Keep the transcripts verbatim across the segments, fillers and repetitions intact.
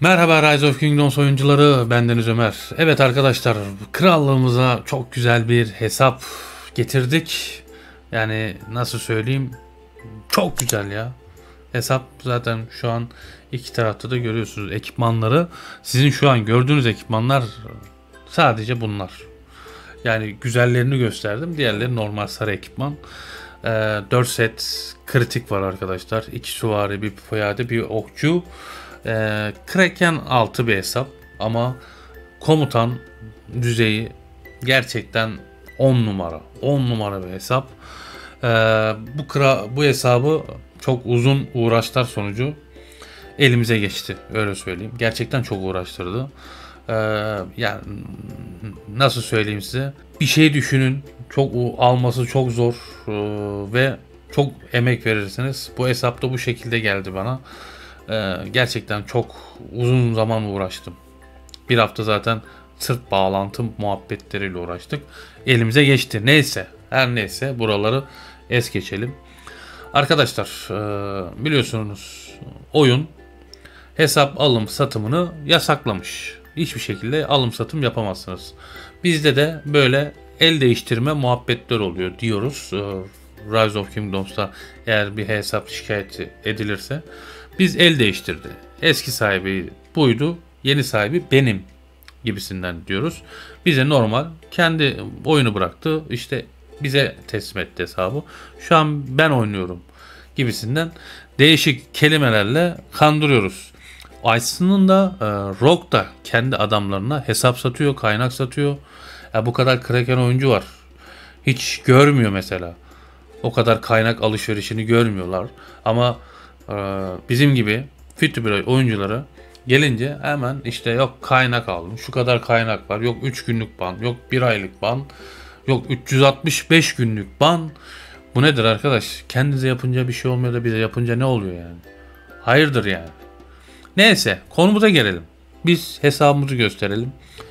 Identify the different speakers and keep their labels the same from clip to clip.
Speaker 1: Merhaba Rise of Kingdoms oyuncuları, bendeniz Ömer. Evet arkadaşlar, krallığımıza çok güzel bir hesap getirdik. Yani nasıl söyleyeyim, çok güzel ya. Hesap zaten şu an iki tarafta da görüyorsunuz ekipmanları. Sizin şu an gördüğünüz ekipmanlar sadece bunlar. Yani güzellerini gösterdim. Diğerleri normal sarı ekipman. Ee, dört set kritik var arkadaşlar. iki süvari, bir piyade, bir okçu. Ee, Kraken altı bir hesap ama komutan düzeyi gerçekten on numara. on numara bir hesap. Ee, bu kra bu hesabı çok uzun uğraşlar sonucu elimize geçti. Öyle söyleyeyim. Gerçekten çok uğraştırdı. Ee, yani nasıl söyleyeyim size? Bir şey düşünün. Çok alması çok zor ee, ve çok emek verirsiniz. Bu hesap da bu şekilde geldi bana. Ee, gerçekten çok uzun zaman uğraştım. Bir hafta zaten sırt bağlantı muhabbetleriyle uğraştık. Elimize geçti. Neyse. Her neyse buraları es geçelim. Arkadaşlar e, biliyorsunuz oyun hesap alım satımını yasaklamış. Hiçbir şekilde alım satım yapamazsınız. Bizde de böyle el değiştirme muhabbetler oluyor diyoruz. Ee, Rise of Kingdoms'ta eğer bir hesap şikayet edilirse biz el değiştirdi. Eski sahibi buydu, yeni sahibi benim gibisinden diyoruz. Bize normal kendi oyunu bıraktı, işte bize teslim etti hesabı. Şu an ben oynuyorum gibisinden değişik kelimelerle kandırıyoruz. Ice'ının da e, Rogue da kendi adamlarına hesap satıyor, kaynak satıyor. Ya bu kadar Kraken oyuncu var. Hiç görmüyor mesela. O kadar kaynak alışverişini görmüyorlar. Ama e, bizim gibi fit to play oyuncuları gelince hemen işte yok kaynak aldım, şu kadar kaynak var, yok üç günlük ban, yok bir aylık ban, yok üç yüz altmış beş günlük ban. Bu nedir arkadaş? Kendinize yapınca bir şey olmuyor da bize yapınca ne oluyor yani? Hayırdır yani? Neyse, konumuza gelelim. Biz hesabımızı gösterelim.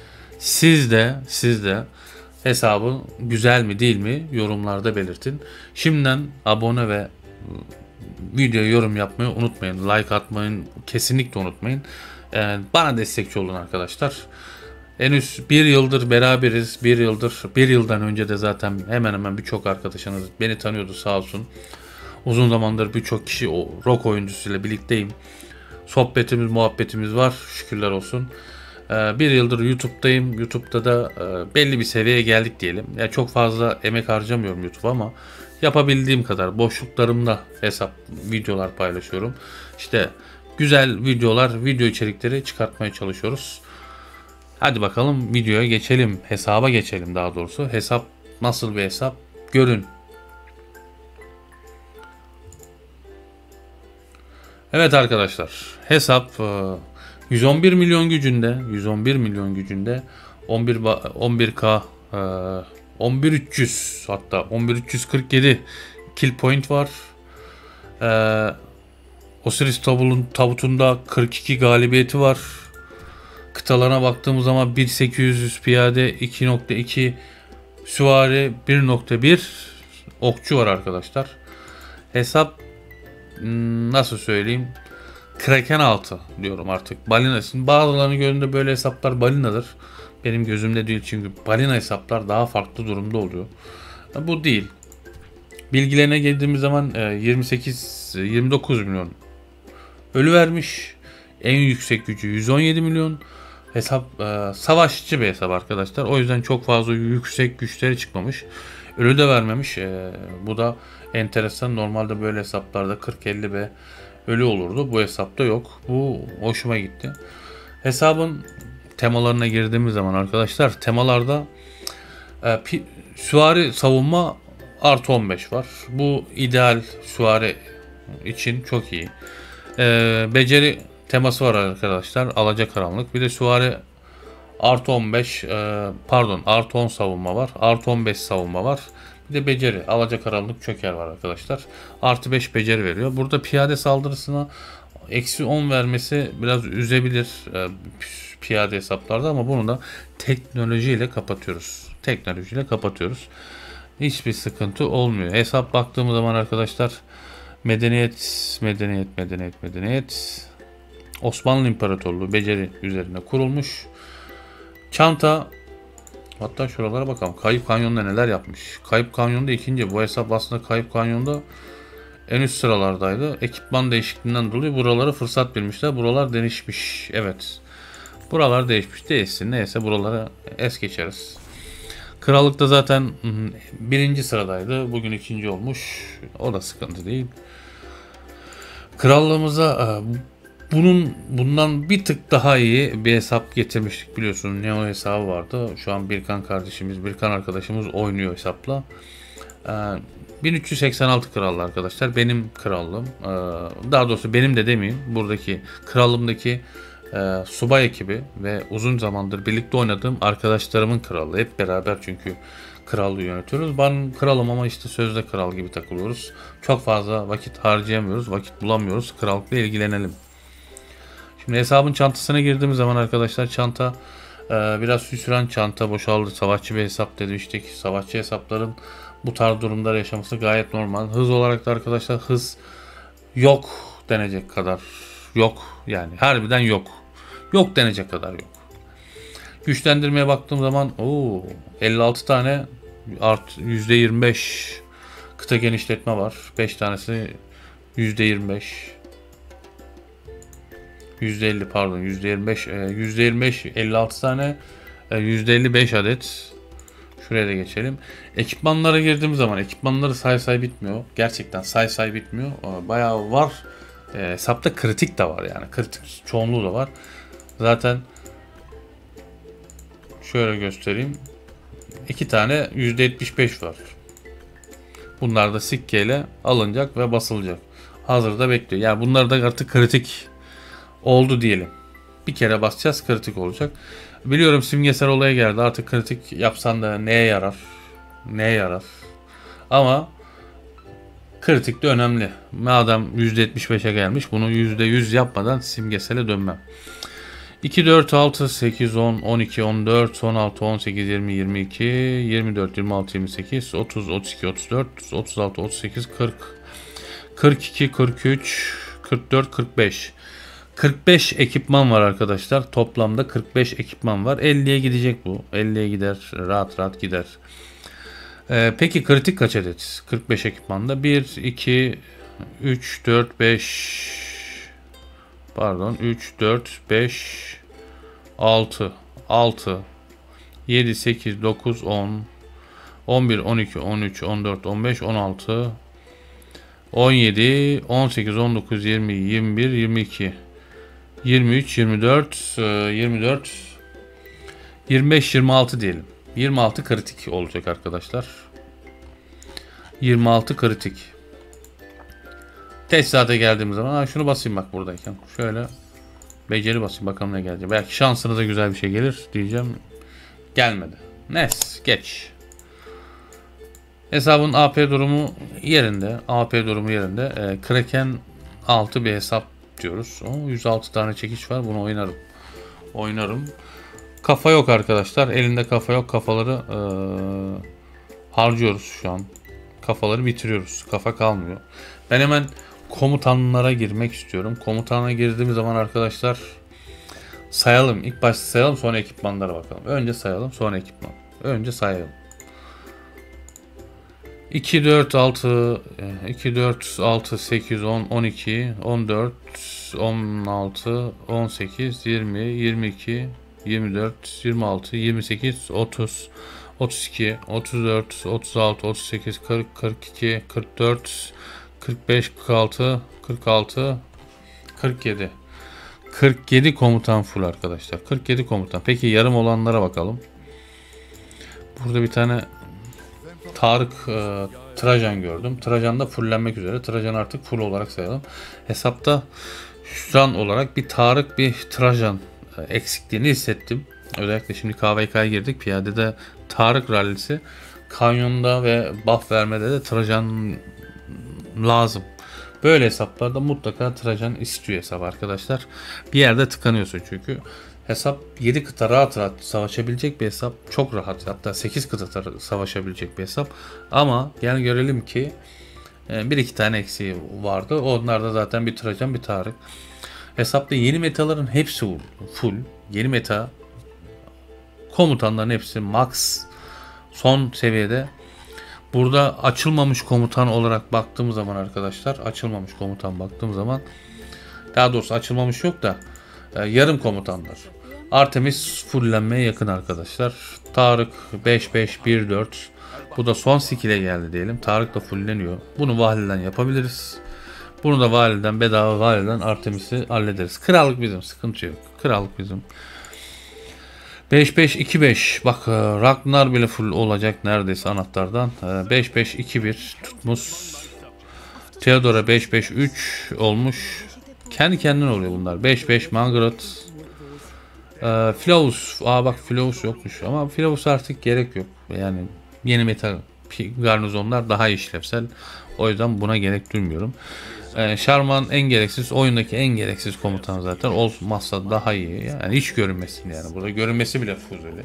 Speaker 1: Siz de siz de hesabı güzel mi değil mi yorumlarda belirtin. Şimdiden abone ve videoya yorum yapmayı unutmayın. Like atmayın. Kesinlikle unutmayın. Ee, bana destekçi olun arkadaşlar. Henüz bir yıldır beraberiz. Bir yıldır, bir yıldan önce de zaten hemen hemen birçok arkadaşınız beni tanıyordu sağ olsun. Uzun zamandır birçok kişi o rock oyuncusuyla birlikteyim. Sohbetimiz, muhabbetimiz var. Şükürler olsun. Ee, bir yıldır YouTube'dayım. YouTube'da da e, belli bir seviyeye geldik diyelim. Yani çok fazla emek harcamıyorum YouTube'a ama yapabildiğim kadar boşluklarımda hesap videolar paylaşıyorum. İşte güzel videolar, video içerikleri çıkartmaya çalışıyoruz. Hadi bakalım videoya geçelim. Hesaba geçelim daha doğrusu. Hesap nasıl bir hesap? Görün. Evet arkadaşlar. Hesap yüz on bir milyon gücünde, yüz on bir milyon gücünde on bir on bir K on bir üç yüz hatta on bir üç yüz kırk yedi kill point var. Ee, Osiris tabulun, tabutunda kırk iki galibiyeti var. Kıtalarına baktığımız zaman bin sekiz yüz piyade, iki nokta iki süvari, bir nokta bir okçu var arkadaşlar. Hesap nasıl söyleyeyim? Kraken altı diyorum artık. Balina. Şimdi bazılarının gözünde böyle hesaplar balinadır. Benim gözümde değil çünkü balina hesaplar daha farklı durumda oluyor. Bu değil. Bilgilerine geldiğimiz zaman yirmi sekiz yirmi dokuz milyon ölü vermiş. En yüksek gücü yüz on yedi milyon. Hesap savaşçı bir hesap arkadaşlar. O yüzden çok fazla yüksek güçleri çıkmamış. Ölü de vermemiş. Bu da enteresan. Normalde böyle hesaplarda kırk elli ve ölü olurdu. Bu hesapta yok. Bu hoşuma gitti. Hesabın temalarına girdiğimiz zaman arkadaşlar temalarda e, pi, süvari savunma artı on beş var. Bu ideal süvari için çok iyi. E, beceri teması var arkadaşlar. Alacakaranlık. Bir de süvari artı on beş e, pardon artı on savunma var. Artı on beş savunma var. Bir de beceri. Alacakaranlık çöker var arkadaşlar. Artı beş beceri veriyor. Burada piyade saldırısına eksi on vermesi biraz üzebilir e, piyade hesaplarda ama bunu da teknolojiyle kapatıyoruz. Teknolojiyle kapatıyoruz. Hiçbir sıkıntı olmuyor. Hesap baktığımız zaman arkadaşlar medeniyet, medeniyet, medeniyet, medeniyet. Osmanlı İmparatorluğu beceri üzerine kurulmuş. Çanta, hatta şuralara bakalım. Kayıp Kanyon'da neler yapmış. Kayıp Kanyon'da ikinci. Bu hesap aslında Kayıp Kanyon'da en üst sıralardaydı. Ekipman değişikliğinden dolayı buralara fırsat bilmişler. Buralar değişmiş. Evet. Buralar değişmiş. Değilsin. Neyse buralara es geçeriz. Krallıkta zaten birinci sıradaydı. Bugün ikinci olmuş. O da sıkıntı değil. Krallığımıza bunun bundan bir tık daha iyi bir hesap getirmiştik, biliyorsunuz. Neo hesabı vardı. Şu an Birkan kardeşimiz, Birkan arkadaşımız oynuyor hesapla. bin üç yüz seksen altı krallı arkadaşlar. Benim krallığım. Daha doğrusu benim de demeyeyim. Buradaki krallığımdaki e, subay ekibi ve uzun zamandır birlikte oynadığım arkadaşlarımın krallığı. Hep beraber çünkü krallığı yönetiyoruz. Ben kralım ama işte sözde kral gibi takılıyoruz. Çok fazla vakit harcayamıyoruz. Vakit bulamıyoruz. Krallıkla ilgilenelim. Şimdi hesabın çantasına girdiğimiz zaman arkadaşlar, çanta e, biraz süsüren çanta, boşaldı. Savaşçı bir hesap demiştik. Savaşçı hesapların bu tarz durumlar yaşaması gayet normal. Hız olarak da arkadaşlar hız yok denecek kadar yok. Yani harbiden yok. Yok denecek kadar yok. Güçlendirmeye baktığım zaman oo, elli altı tane art yüzde yirmi beş kıta genişletme var. beş tanesi yüzde yirmi beş. yüzde elli pardon yüzde yirmi beş yüzde yirmi beş elli altı tane yüzde elli beş adet. Şuraya da geçelim. Ekipmanlara girdiğimiz zaman ekipmanları say say bitmiyor. Gerçekten say say bitmiyor. Bayağı var. E, hesapta kritik de var yani. Kritik çoğunluğu da var. Zaten şöyle göstereyim. İki tane yüzde yetmiş beş var. Bunlar da sikkeyle alınacak ve basılacak. Hazırda bekliyor. Yani bunlar da artık kritik oldu diyelim. Bir kere basacağız, kritik olacak. Biliyorum simgesel olaya geldi. Artık kritik yapsan da neye yarar? Neye yarar? Ama kritik de önemli. Madem yüzde yetmiş beşe gelmiş, bunu yüzde yüz yapmadan simgesele dönmem. iki, dört, altı, sekiz, on, on iki, on dört, on altı, on sekiz, yirmi, yirmi iki, yirmi dört, yirmi altı, yirmi sekiz, otuz, otuz iki, otuz dört, otuz altı, otuz sekiz, kırk, kırk iki, kırk üç, kırk dört, kırk beş. kırk beş ekipman var arkadaşlar. Toplamda kırk beş ekipman var. elliye gidecek bu. elliye gider. Rahat rahat gider. Ee, peki kritik kaç adet? kırk beş ekipmanda. bir, iki, üç, dört, beş pardon. üç, dört, beş, altı, altı, yedi, sekiz, dokuz, on, on bir, on iki, on üç, on dört, on beş, on altı, on yedi, on sekiz, on dokuz, yirmi, yirmi bir, yirmi iki, yirmi üç, yirmi dört, yirmi dört, yirmi beş, yirmi altı diyelim. yirmi altı kritik olacak arkadaşlar. yirmi altı kritik. Teçhizata geldiğimiz zaman ha, şunu basayım bak buradayken. Şöyle beceri basayım bakalım ne gelecek. Belki şansınıza güzel bir şey gelir diyeceğim. Gelmedi. Neyse geç. Hesabın A P durumu yerinde. A P durumu yerinde. E, Kraken altı bir hesap diyoruz. O, yüz altı tane çekiç var. Bunu oynarım. Oynarım. Kafa yok arkadaşlar. Elinde kafa yok. Kafaları e, harcıyoruz şu an. Kafaları bitiriyoruz. Kafa kalmıyor. Ben hemen komutanlara girmek istiyorum. Komutana girdiğimiz zaman arkadaşlar sayalım. İlk başta sayalım, sonra ekipmanlara bakalım. Önce sayalım, sonra ekipman. Önce sayalım. iki, dört, altı, iki, dört, altı, sekiz, on, on iki, on dört, on altı, on sekiz, yirmi, yirmi iki, yirmi dört, yirmi altı, yirmi sekiz, otuz, otuz iki, otuz dört, otuz altı, otuz sekiz, kırk, kırk iki, kırk dört, kırk beş, kırk altı, kırk altı, kırk yedi. kırk yedi komutan full arkadaşlar. kırk yedi komutan. Peki yarım olanlara bakalım. Burada bir tane Tarık e, Trajan gördüm. Trajan da fullenmek üzere. Trajan artık full olarak sayalım. Hesapta şu an olarak bir Tarık bir Trajan e, eksikliğini hissettim. Özellikle şimdi K V K'ya girdik. Piyadede Tarık rallisi. Kanyonda ve buff vermede de Trajan lazım. Böyle hesaplarda mutlaka Trajan istiyor hesap arkadaşlar. Bir yerde tıkanıyorsun çünkü. Hesap yedi kıta rahat rahat savaşabilecek bir hesap. Çok rahat, hatta sekiz kıta savaşabilecek bir hesap. Ama gel görelim ki bir iki tane eksiği vardı. Onlar da zaten bir Trajan bir Tarık. Hesapta yeni metaların hepsi full. Yeni meta komutanların hepsi max son seviyede. Burada açılmamış komutan olarak baktığım zaman arkadaşlar, açılmamış komutan baktığım zaman, daha doğrusu açılmamış yok da e, yarım komutanlar. Artemis fullenmeye yakın arkadaşlar. Tarık beş beş bir dört. Bu da son skill'e geldi diyelim. Tarık da fulleniyor. Bunu validen yapabiliriz. Bunu da validen, bedava validen Artemis'i hallederiz. Krallık bizim, sıkıntı yok. Krallık bizim. beş beş iki beş. Bak Ragnar bile full olacak neredeyse anahtardan. beş beş iki bir tutmuş. Theodora beş beş üç olmuş. Kendi kendine oluyor bunlar. beş beş Mangrot. Ee, Flaus. Aa bak Flaus yokmuş ama Flaus artık gerek yok. Yani yeni metal garnizonlar daha işlevsel. O yüzden buna gerek duymuyorum. Ee, Şarman en gereksiz, oyundaki en gereksiz komutan zaten. Olmazsa daha iyi. Yani hiç görünmesin yani. Burada görünmesi bile fuzuli.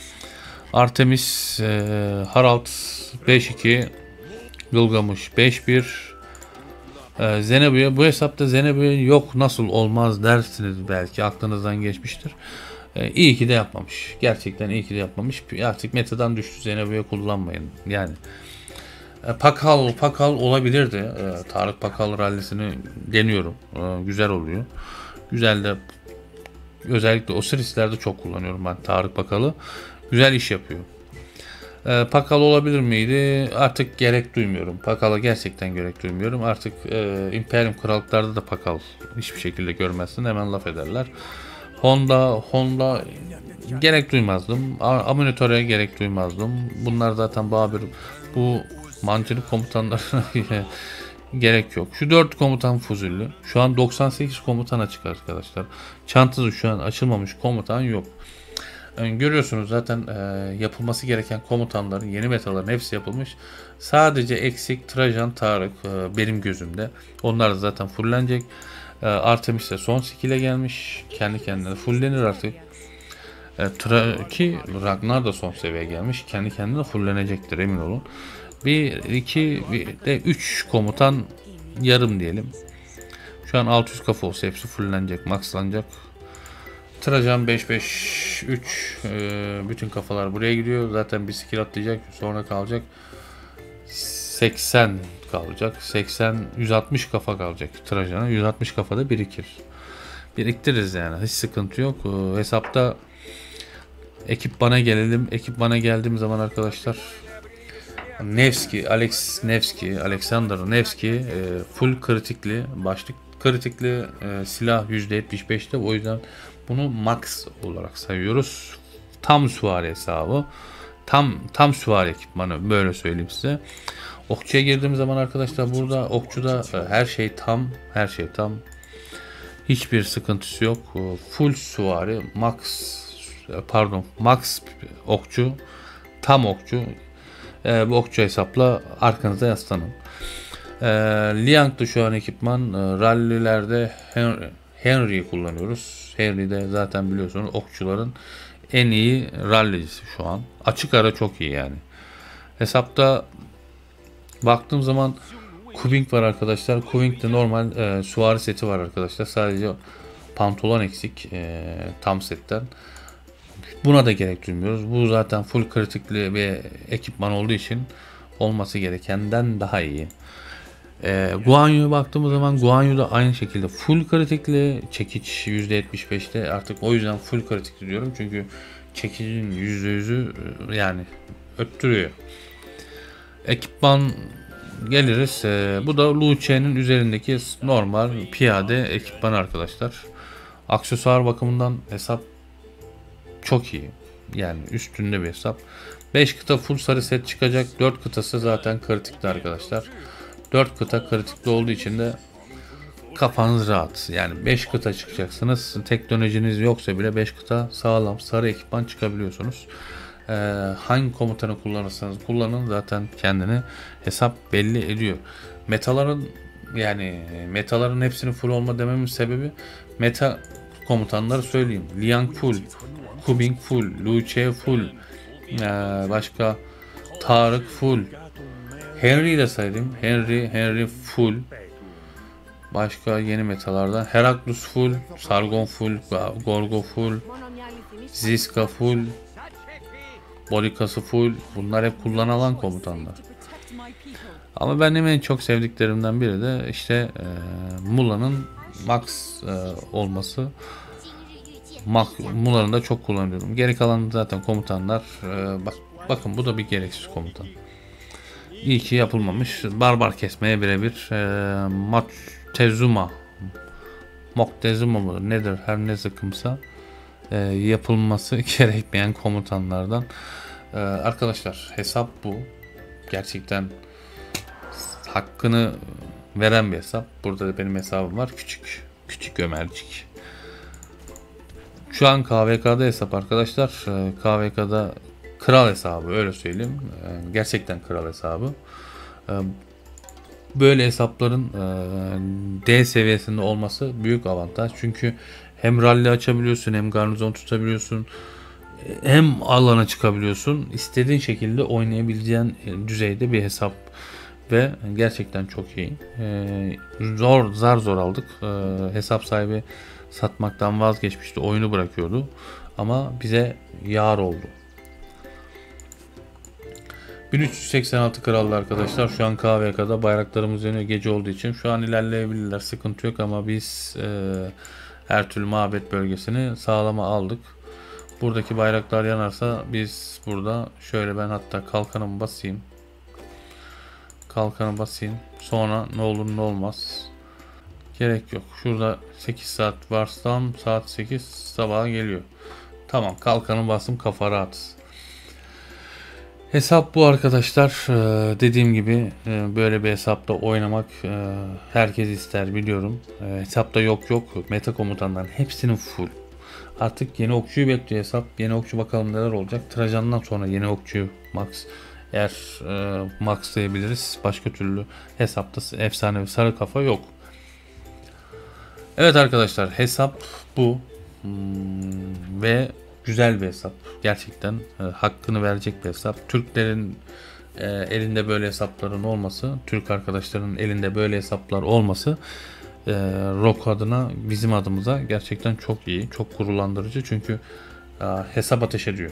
Speaker 1: Artemis, e, Harald beş iki, Gılgamış beş bir. Ee, Zenobia, bu hesapta Zenobia yok, nasıl olmaz dersiniz, belki aklınızdan geçmiştir. Ee, iyi ki de yapmamış. Gerçekten iyi ki de yapmamış. Artık metadan düştü, Zenobia kullanmayın. Yani e, Pakal, Pakal olabilirdi. E, Tarık Pakal rallisini deniyorum. E, güzel oluyor. Güzel de, özellikle Osiris'lerde çok kullanıyorum ben Tarık Pakal'ı. Güzel iş yapıyor. E, Pakal olabilir miydi? Artık gerek duymuyorum. Pakal'a gerçekten gerek duymuyorum. Artık e, İmperium Krallıklarda da Pakal hiçbir şekilde görmezsin. Hemen laf ederler. Honda, Honda gerek duymazdım. Amunitor'a gerek duymazdım. Bunlar zaten Babür, bu mancınık komutanlarına gerek yok. Şu dört komutan fuzulü. Şu an doksan sekiz komutan açık arkadaşlar. Çantası şu an açılmamış komutan yok. Yani görüyorsunuz zaten e, yapılması gereken komutanların, yeni metaların hepsi yapılmış. Sadece eksik Trajan, Tarık e, benim gözümde. Onlar da zaten fullenecek. E, Artemis de son skill'e gelmiş. Kendi kendine fullenir artık. E, tra ki Ragnar da son seviyeye gelmiş. Kendi kendine fullenecektir, emin olun. bir, iki, bir de üç komutan yarım diyelim. Şu an altı yüz kafa olsa hepsi fullenecek, maxlanacak. Trajan beş beş üç, e, bütün kafalar buraya gidiyor. Zaten bir skill atlayacak, sonra kalacak seksen kalacak. seksen, yüz altmış kafa kalacak Trajan'a. yüz altmış kafada birikir. Biriktiririz yani. Hiç sıkıntı yok. E, hesapta ekip bana gelelim. Ekip bana geldiğim zaman arkadaşlar, Nevski, Alex Nevski, Alexander Nevski e, full kritikli başlık, kritikli e, silah yüzde yetmiş beşte, o yüzden bunu max olarak sayıyoruz. Tam süvari hesabı. Tam tam süvari ekipmanı, böyle söyleyeyim size. Okçuya girdiğim zaman arkadaşlar, burada okçuda e, her şey tam, her şey tam. Hiçbir sıkıntısı yok. E, full süvari, max pardon, max okçu, tam okçu. E, bu okçu hesapla arkanıza yaslanın. E, Liang'da şu an ekipman. E, rallilerde Henry, Henry'yi kullanıyoruz. Henry de zaten biliyorsunuz okçuların en iyi rallicisi şu an. Açık ara çok iyi yani. Hesapta baktığım zaman Kubing var arkadaşlar. Kubing'de normal e, süvari seti var arkadaşlar. Sadece pantolon eksik e, tam setten. Buna da gerek duymuyoruz. Bu zaten full kritikli bir ekipman olduğu için olması gerekenden daha iyi. Ee, Guanyu'ya baktığımız zaman Guanyu da aynı şekilde full kritikli. Çekiç yüzde yetmiş beşte, artık o yüzden full kritikli diyorum. Çünkü çekicin yüzde yüzü yani öttürüyor. Ekipman geliriz. Ee, bu da Lu Che'nin üzerindeki normal piyade ekipman arkadaşlar. Aksesuar bakımından hesap çok iyi. Yani üstünde bir hesap. beş kıta full sarı set çıkacak. dört kıtası zaten kritikli arkadaşlar. dört kıta kritikli olduğu için de kafanız rahat. Yani beş kıta çıkacaksınız. Teknolojiniz yoksa bile beş kıta sağlam sarı ekipman çıkabiliyorsunuz. Ee, hangi komutanı kullanırsanız kullanın, zaten kendini hesap belli ediyor. Metaların, yani metaların hepsini full olma dememin sebebi, meta komutanları söyleyeyim. Liang full, Kubing full, Lu Che full, ee, başka Tarık full, Henry'yi de sayayım. Henry, Henry full. Başka yeni metalardan Heraklus full, Sargon full, Gorgo full, Ziska full, Bolikası full. Bunlar hep kullanılan komutanlar. Ama benim en çok sevdiklerimden biri de işte e, Mula'nın max e, olması. Mula'nın da çok kullanıyorum. Geri kalan zaten komutanlar e, bak, bakın bu da bir gereksiz komutan. İyi ki yapılmamış. Barbar kesmeye birebir. E, Moctezuma Moctezuma mı nedir her ne zıkkımsa e, yapılması gerekmeyen komutanlardan. E, arkadaşlar hesap bu. Gerçekten hakkını veren bir hesap. Burada da benim hesabım var. Küçük. Küçük Ömercik. Şu an K V K'da hesap arkadaşlar. K V K'da kral hesabı öyle söyleyeyim. Gerçekten kral hesabı. Böyle hesapların D seviyesinde olması büyük avantaj. Çünkü hem rally açabiliyorsun, hem garnizon tutabiliyorsun, hem alana çıkabiliyorsun. İstediğin şekilde oynayabileceğin düzeyde bir hesap ve gerçekten çok iyi. Zor zar zor aldık. Hesap sahibi satmaktan vazgeçmişti, oyunu bırakıyordu ama bize yar oldu. bin üç yüz seksen altı krallı arkadaşlar, şu an K V K'da bayraklarımız yanıyor gece olduğu için. Şu an ilerleyebilirler, sıkıntı yok ama biz e, her türlü mabet bölgesini sağlama aldık. Buradaki bayraklar yanarsa biz burada şöyle, ben hatta kalkanımı basayım. Kalkanı basayım. Sonra ne olur ne olmaz. Gerek yok. Şurada sekiz saat varsam saat sekiz sabaha geliyor. Tamam, kalkanı bastım, kafa rahat. Hesap bu arkadaşlar. Ee, dediğim gibi e, böyle bir hesapta oynamak e, herkes ister biliyorum. E, hesapta yok yok. Meta komutanların hepsinin full. Artık yeni okçuyu bekliyor hesap. Yeni okçu bakalım neler olacak. Trajan'dan sonra yeni okçu max. Eğer e, maxlayabiliriz. Başka türlü hesapta efsane sarı kafa yok. Evet arkadaşlar, hesap bu. Hmm, ve güzel bir hesap. Gerçekten e, hakkını verecek bir hesap. Türklerin e, elinde böyle hesapların olması, Türk arkadaşların elinde böyle hesaplar olması e, Rock adına, bizim adımıza gerçekten çok iyi, çok gururlandırıcı. Çünkü e, hesap ateş ediyor.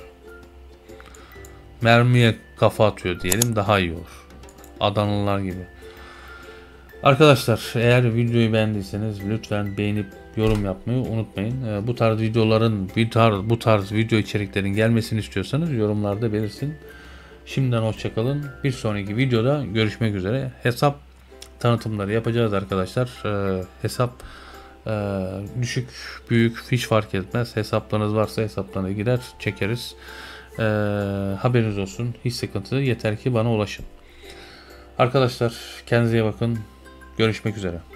Speaker 1: Mermiye kafa atıyor diyelim, daha iyi olur. Adanlılar gibi. Arkadaşlar, eğer videoyu beğendiyseniz lütfen beğenip yorum yapmayı unutmayın. Bu tarz videoların, bu tarz, bu tarz video içeriklerin gelmesini istiyorsanız yorumlarda belirtin. Şimdiden hoşçakalın. Bir sonraki videoda görüşmek üzere. Hesap tanıtımları yapacağız arkadaşlar. Hesap düşük, büyük hiç fark etmez. Hesaplarınız varsa hesaplarına girer, çekeriz. Haberiniz olsun. Hiç sıkıntı, yeter ki bana ulaşın. Arkadaşlar, kendinize iyi bakın. Görüşmek üzere.